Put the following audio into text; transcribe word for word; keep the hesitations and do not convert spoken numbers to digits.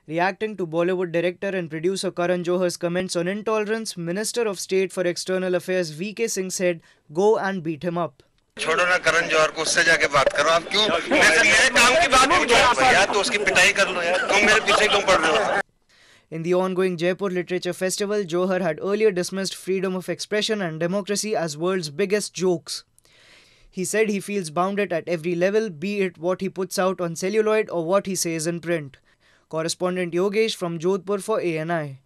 Reacting to Bollywood director and producer Karan Johar's comments on intolerance, Minister of State for External Affairs V K Singh said, "Go and beat him up." छोड़ो ना करण जौहर को, उससे जाके बात करो। आप क्यों मेरे मेरे काम की बात पूछो यार, तो उसकी पिटाई कर लो यार, तुम मेरे पीछे क्यों पड़ रहे हो? In the ongoing Jaipur Literature Festival, Johar had earlier dismissed freedom of expression and democracy as world's biggest jokes. He said he feels bounded at every level, be it what he puts out on celluloid or what he says in print. Correspondent Yogesh from Jodhpur for A N I.